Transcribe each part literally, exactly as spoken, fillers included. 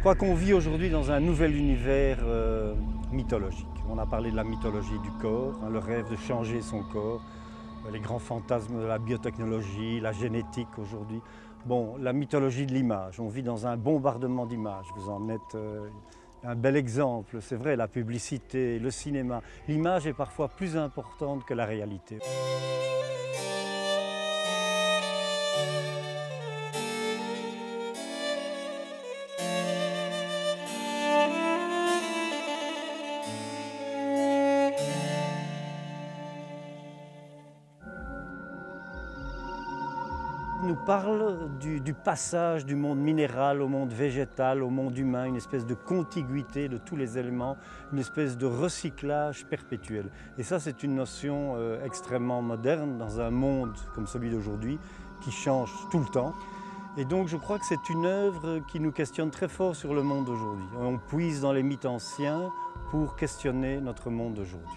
crois qu'on vit aujourd'hui dans un nouvel univers euh, mythologique. On a parlé de la mythologie du corps, hein, le rêve de changer son corps, les grands fantasmes de la biotechnologie, la génétique aujourd'hui. Bon, la mythologie de l'image, on vit dans un bombardement d'images, vous en êtes euh, un bel exemple, c'est vrai, la publicité, le cinéma. L'image est parfois plus importante que la réalité. Nous parle du, du passage du monde minéral au monde végétal, au monde humain, une espèce de contiguïté de tous les éléments, une espèce de recyclage perpétuel. Et ça, c'est une notion euh, extrêmement moderne dans un monde comme celui d'aujourd'hui qui change tout le temps. Et donc je crois que c'est une œuvre qui nous questionne très fort sur le monde d'aujourd'hui. On puise dans les mythes anciens pour questionner notre monde d'aujourd'hui.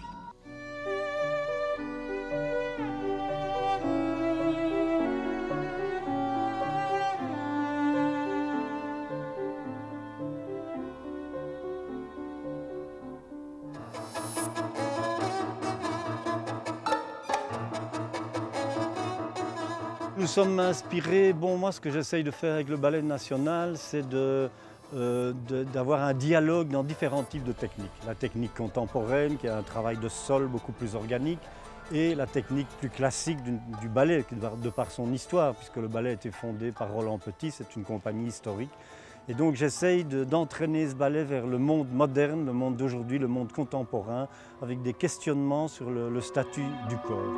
Nous sommes inspirés, bon moi ce que j'essaye de faire avec le Ballet National, c'est de, euh, de, d'avoir un dialogue dans différents types de techniques. La technique contemporaine qui a un travail de sol beaucoup plus organique et la technique plus classique du, du ballet de par son histoire, puisque le ballet a été fondé par Roland Petit, c'est une compagnie historique. Et donc j'essaye de, d'entraîner ce ballet vers le monde moderne, le monde d'aujourd'hui, le monde contemporain, avec des questionnements sur le, le statut du corps.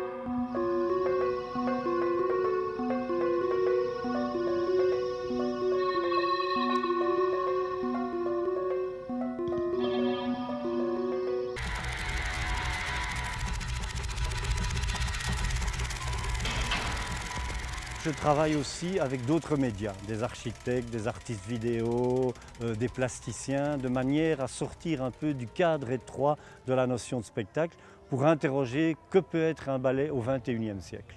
Je travaille aussi avec d'autres médias, des architectes, des artistes vidéo, euh, des plasticiens, de manière à sortir un peu du cadre étroit de la notion de spectacle pour interroger que peut être un ballet au vingt et unième siècle.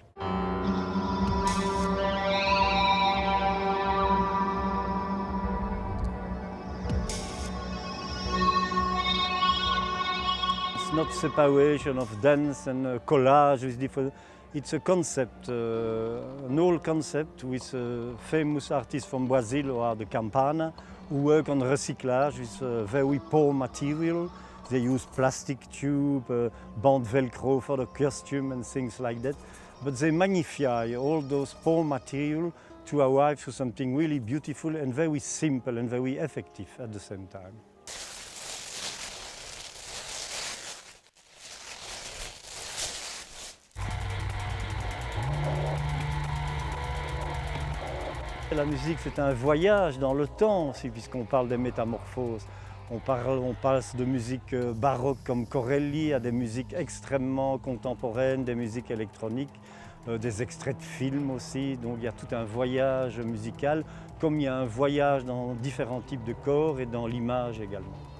It's not separation of dance and collage with different. It's a concept, uh, an old concept with uh, famous artists from Brazil who are the Campana, who work on recyclage with uh, very poor material. They use plastic tube, uh, band velcro for the costume and things like that. But they magnify all those poor material to arrive to something really beautiful and very simple and very effective at the same time. La musique, c'est un voyage dans le temps aussi, puisqu'on parle des métamorphoses. On, parle, on passe de musique baroque comme Corelli à des musiques extrêmement contemporaines, des musiques électroniques, euh, des extraits de films aussi. Donc il y a tout un voyage musical, comme il y a un voyage dans différents types de corps et dans l'image également.